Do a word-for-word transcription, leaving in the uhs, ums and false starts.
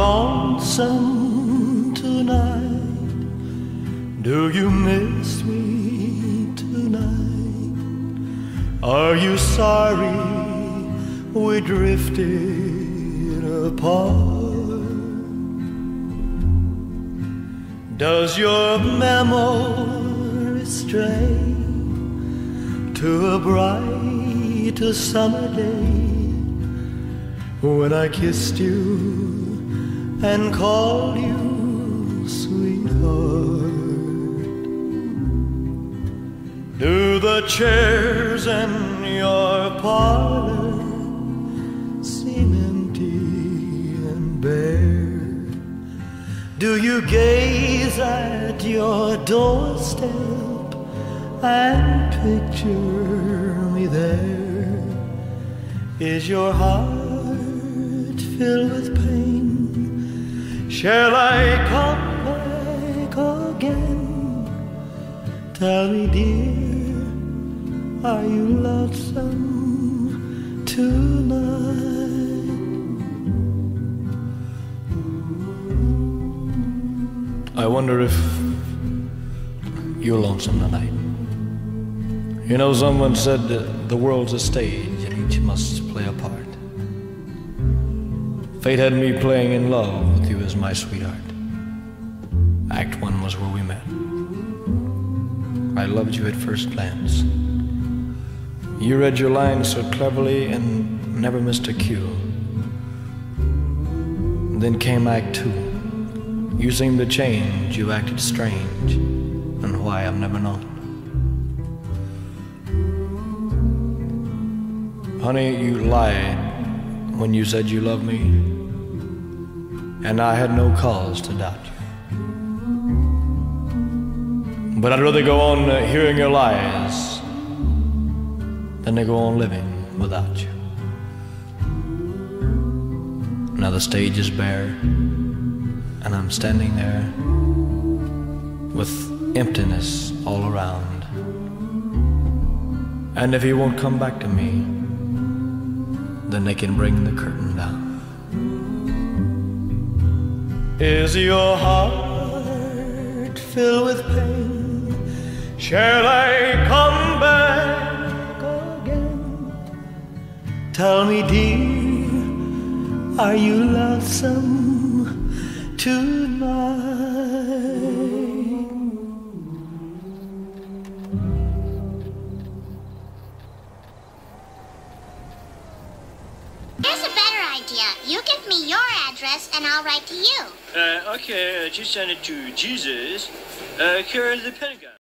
lonesome tonight? Do you miss me tonight? Are you sorry we drifted apart? Does your memory stray to a bright summer day when I kissed you and called you sweetheart? Do the chairs in your parlor seem empty and bare? Do you gaze at your doorstep and picture me there? Is your heart filled with pain? Shall I come back again? Tell me, dear, are you lonesome tonight? I wonder if you're lonesome tonight. You know, someone said that the world's a stage and each must play a part. Fate had me playing in love with you as my sweetheart. Act one was where we met. I loved you at first glance. You read your lines so cleverly and never missed a cue. Then came Act two. You seemed to change, you acted strange, and why I've never known. Honey, you lied when you said you loved me, and I had no cause to doubt you. But I'd rather go on uh, hearing your lies than to go on living without you. Now the stage is bare, and I'm standing there with emptiness all around. And if he won't come back to me, then they can bring the curtain down. Is your heart filled with pain? Shall I come back again? Tell me, dear, are you lonesome tonight? Here's a better idea. You give me your address and I'll write to you. Uh, okay, uh, just send it to Jesus, uh, care of the Pentagon.